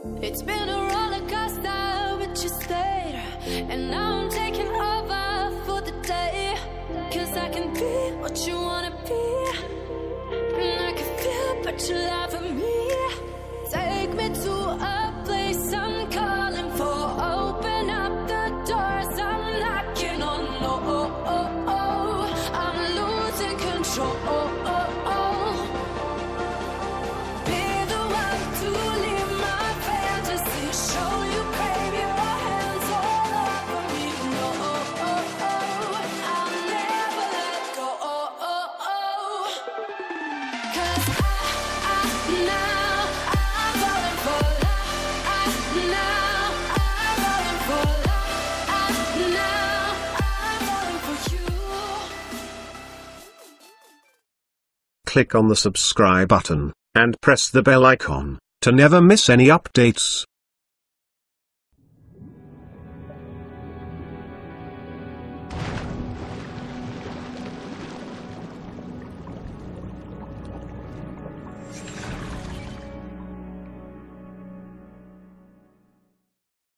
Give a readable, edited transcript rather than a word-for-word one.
It's been a roller coaster, but you stayed. And now I'm taking over for the day. Cause I can be what you wanna be. And I can feel but you love me. Take me to a place I'm calling for. Open up the doors I'm knocking on. I'm losing control. Be the one to leave my fantasy. Show you, baby, your hands all over me. No, I'll never let go. Cause now I'm falling for love. Now I'm falling for love. Now I'm falling for you. Click on the subscribe button, and press the bell icon, to never miss any updates.